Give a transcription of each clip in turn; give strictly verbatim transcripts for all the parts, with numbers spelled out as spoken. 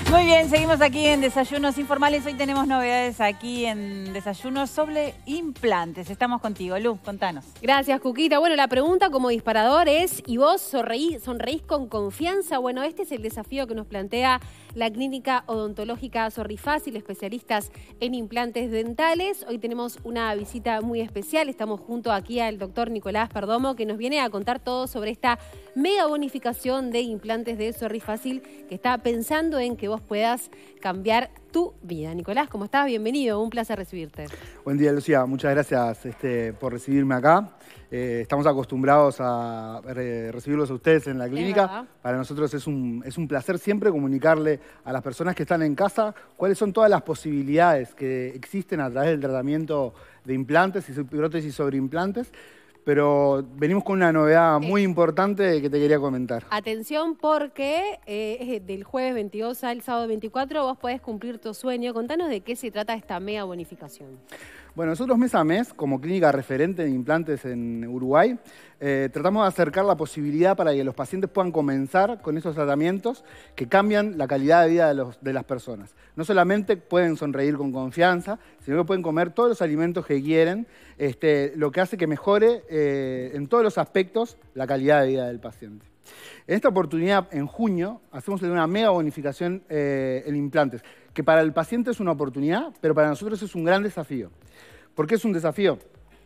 Muy bien, seguimos aquí en Desayunos Informales. Hoy tenemos novedades aquí en Desayunos sobre implantes. Estamos contigo, Lu, contanos. Gracias, Cuquita. Bueno, la pregunta como disparador es, ¿y vos sonreí, sonreís con confianza? Bueno, este es el desafío que nos plantea la Clínica Odontológica Sorrifácil, especialistas en implantes dentales. Hoy tenemos una visita muy especial. Estamos junto aquí al doctor Nicolás Perdomo, que nos viene a contar todo sobre esta mega bonificación de implantes de Sorrifácil, que está pensando en que vos puedas cambiar tu vida. Nicolás, ¿cómo estás? Bienvenido, un placer recibirte. Buen día, Lucía. Muchas gracias este, por recibirme acá. Eh, estamos acostumbrados a re recibirlos a ustedes en la clínica. Para nosotros es un, es un placer siempre comunicarle a las personas que están en casa cuáles son todas las posibilidades que existen a través del tratamiento de implantes y prótesis sobre implantes. Pero venimos con una novedad muy importante que te quería comentar. Atención, porque eh, del jueves veintidós al sábado veinticuatro vos podés cumplir tu sueño. Contanos de qué se trata esta mega bonificación. Bueno, nosotros mes a mes, como clínica referente en implantes en Uruguay, eh, tratamos de acercar la posibilidad para que los pacientes puedan comenzar con esos tratamientos que cambian la calidad de vida de, los, de las personas. No solamente pueden sonreír con confianza, sino que pueden comer todos los alimentos que quieren, este, lo que hace que mejore eh, en todos los aspectos la calidad de vida del paciente. En esta oportunidad, en junio, hacemos una mega bonificación eh, en implantes, que para el paciente es una oportunidad, pero para nosotros es un gran desafío. ¿Por qué es un desafío?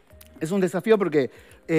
Es un desafío porque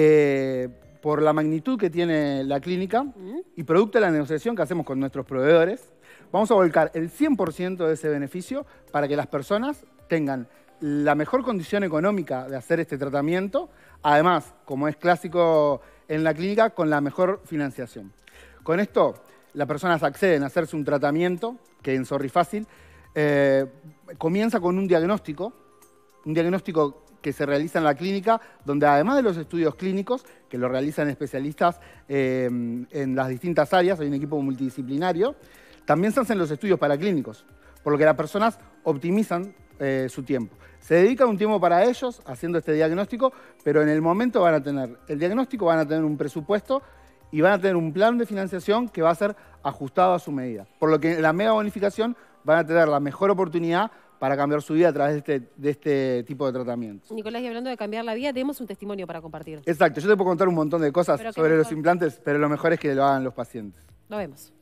eh, por la magnitud que tiene la clínica y producto de la negociación que hacemos con nuestros proveedores, vamos a volcar el cien por ciento de ese beneficio para que las personas tengan la mejor condición económica de hacer este tratamiento, además, como es clásico en la clínica, con la mejor financiación. Con esto, las personas acceden a hacerse un tratamiento que en Sorrifácil eh, comienza con un diagnóstico, un diagnóstico que se realiza en la clínica, donde además de los estudios clínicos, que lo realizan especialistas eh, en las distintas áreas, hay un equipo multidisciplinario, también se hacen los estudios paraclínicos, por lo que las personas optimizan eh, su tiempo. Se dedica un tiempo para ellos haciendo este diagnóstico, pero en el momento van a tener el diagnóstico, van a tener un presupuesto y van a tener un plan de financiación que va a ser ajustado a su medida. Por lo que en la mega bonificación van a tener la mejor oportunidad para cambiar su vida a través de este, de este tipo de tratamientos. Nicolás, y hablando de cambiar la vida, tenemos un testimonio para compartir. Exacto, yo te puedo contar un montón de cosas sobre los implantes, pero lo mejor es que lo hagan los pacientes. Lo vemos.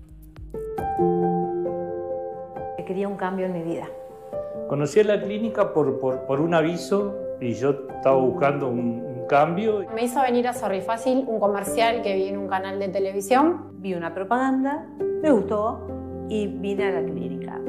Quería un cambio en mi vida. Conocí a la clínica por, por, por un aviso y yo estaba buscando un, un cambio. Me hizo venir a Sorrifácil un comercial que vi en un canal de televisión. Vi una propaganda, me gustó y vine a la clínica.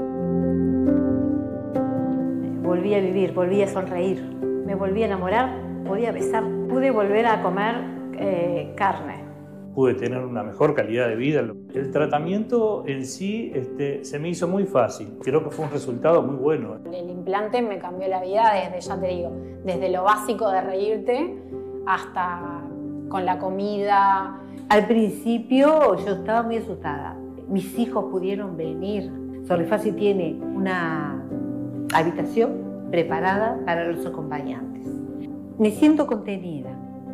Volví a vivir, volví a sonreír, me volví a enamorar, podía besar. Pude volver a comer eh, carne. Pude tener una mejor calidad de vida. El tratamiento en sí este, se me hizo muy fácil. Creo que fue un resultado muy bueno. El implante me cambió la vida desde, ya te digo, desde lo básico de reírte hasta con la comida. Al principio yo estaba muy asustada. Mis hijos pudieron venir. Sorrifácil tiene una habitación preparada para los acompañantes. Me siento contenida.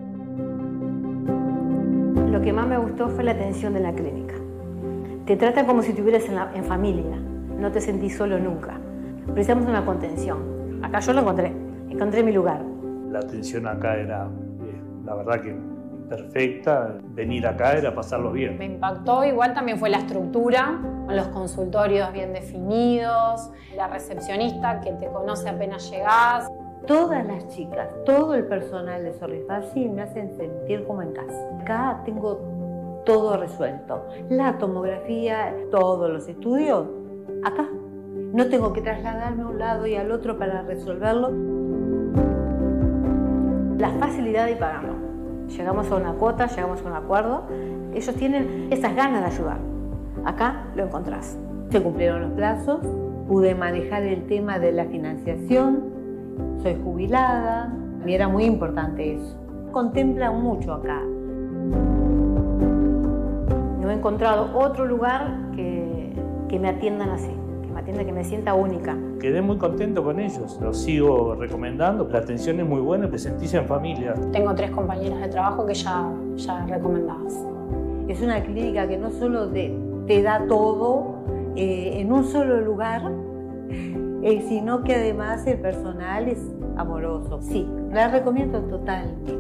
Lo que más me gustó fue la atención de la clínica. Te tratan como si estuvieras en, la, en familia, no te sentís solo nunca. Precisamos una contención. Acá yo lo encontré, encontré mi lugar. La atención acá era, eh, la verdad que perfecta. Venir acá era pasarlo bien. Me impactó, igual también fue la estructura, con los consultorios bien definidos, la recepcionista que te conoce apenas llegás. Todas las chicas, todo el personal de Sorrifácil me hacen sentir como en casa. Acá tengo todo resuelto. La tomografía, todos los estudios, acá. No tengo que trasladarme a un lado y al otro para resolverlo. La facilidad de pagarlo. Llegamos a una cuota, llegamos a un acuerdo. Ellos tienen esas ganas de ayudar. Acá lo encontrás. Se cumplieron los plazos, pude manejar el tema de la financiación. Soy jubilada, y era muy importante eso. Contemplan mucho acá. No he encontrado otro lugar que, que me atiendan así, que me atienda, que me sienta única. Quedé muy contento con ellos, los sigo recomendando. La atención es muy buena, te sentís en familia. Tengo tres compañeras de trabajo que ya, ya recomendadas. Es una clínica que no solo te, te da todo eh, en un solo lugar, eh, sino que además el personal es amoroso. Sí, la recomiendo totalmente.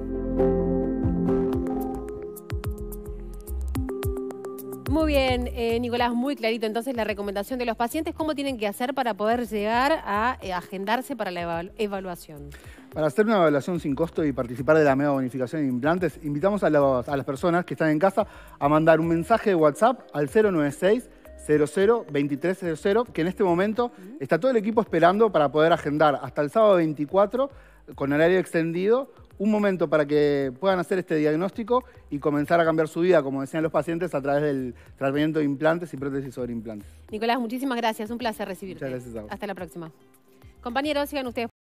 Muy bien, eh, Nicolás, muy clarito. Entonces, la recomendación de los pacientes, ¿cómo tienen que hacer para poder llegar a eh, agendarse para la evalu evaluación? Para hacer una evaluación sin costo y participar de la mega bonificación de implantes, invitamos a, los, a las personas que están en casa a mandar un mensaje de WhatsApp al cero nueve seis, cero cero, veintitrés cero cero, que en este momento está todo el equipo esperando para poder agendar hasta el sábado veinticuatro, con horario extendido, un momento para que puedan hacer este diagnóstico y comenzar a cambiar su vida, como decían los pacientes, a través del tratamiento de implantes y prótesis sobre implantes. Nicolás, muchísimas gracias. Un placer recibirte. Muchas gracias a vos. Hasta la próxima. Compañeros, sigan ustedes.